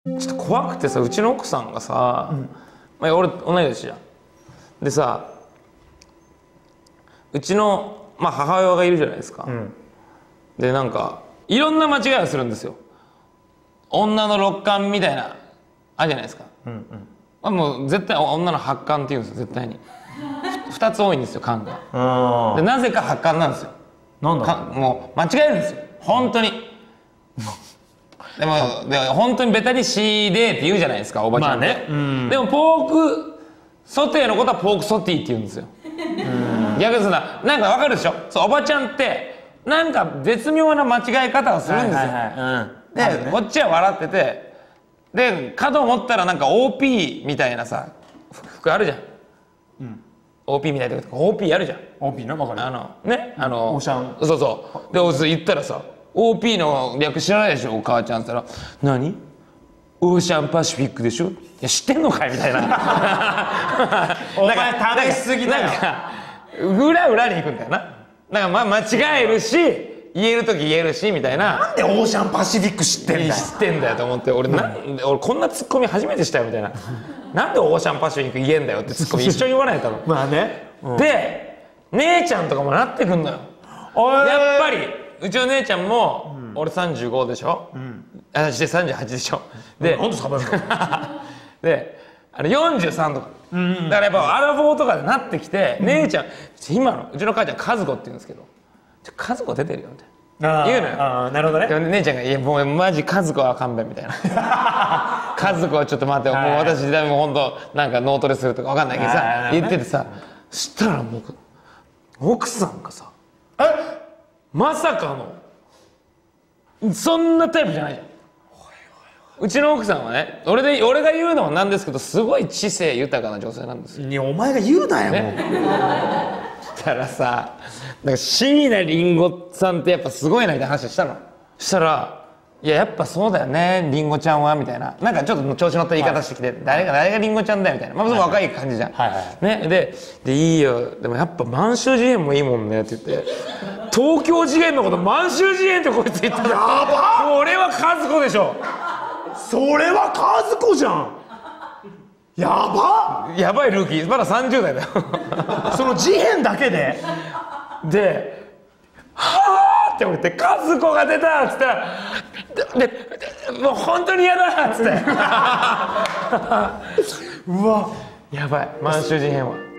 ちょっと怖くてさ、うちの奥さんがさ、まあ、俺同い年じゃん。でさ、うちの、まあ、母親がいるじゃないですか。でなんかいろんな間違いをするんですよ。女の六冠みたいなあるじゃないですか。もう絶対女の八冠って言うんですよ。絶対に2つ多いんですよ、冠が。でなぜか八冠なんですよ。 なんだもう間違えるんですよ本当に。でも本当にベタに C でって言うじゃないですか、おばちゃんって。でもポークソテーのことはポークソティって言うんですよ。逆になんかわかるでしょ。そう、おばちゃんってなんか絶妙な間違え方をするんですよ。でこっちは笑ってて、でかと思ったらなんか OP みたいなさ服あるじゃん。OP みたいな OP あるじゃん。 OP な、分かる。 ね、 オーシャン。 そうそう。で言ったらさ、 OP の略知らないでしょお母ちゃんって言ったら「何？オーシャンパシフィックでしょ？いや知ってんのかい」みたいな。 お前試しすぎだよ。 なんか裏に行くんだよな。なんか間違えるし言える時言えるしみたいな。 なんでオーシャンパシフィック知ってんだよ。 知ってんだよと思って、俺こんなツッコミ初めてしたよみたいな。なんでオーシャンパシフィック言えんだよってツッコミ一緒に言わないと。 まあね。 で姉ちゃんとかもなってくんのよ。やっぱりうちの姉ちゃんも、俺35でしょ、私で38でしょ。でなんでサバるので43とか、だからやっぱアラフォーとかでなってきて、姉ちゃん今のうちの母ちゃん和子って言うんですけど「和子出てるよ」みたいな言うのよ。 ああ、なるほどね。 で姉ちゃんが「いやもうマジ和子は勘弁」みたいな。和子はちょっと待って、もう私もうほんとなんか脳トレするとかわかんないけどさ言っててさ、したらもう奥さんがさ、まさかのそんなタイプじゃないじゃん。うちの奥さんはね、俺が言うのもなんですけど、すごい知性豊かな女性なんですよ。 いや、お前が言うなよ、もう。 だからさ、なんか椎名林檎さんってやっぱすごいなみたいな話したの。したら「いややっぱそうだよね林檎ちゃんは」みたいな、なんかちょっと調子乗った言い方してきて「誰が林檎ちゃんだよ」みたいな。まあ若い感じじゃん。ね、で「いいよでもやっぱ満州事変もいいもんね」って言って、東京事変のこと満州事変ってこいつ言ったら、やばっ、これは和子でしょ。 それは和子じゃん。やばっ、 やばいルーキー、まだ30代だよ。 その事変だけで。 で「はあ」って思って「和子が出た」っつったら「でもう本当に嫌だ」っつって。 うわ、 やばい満州事変は。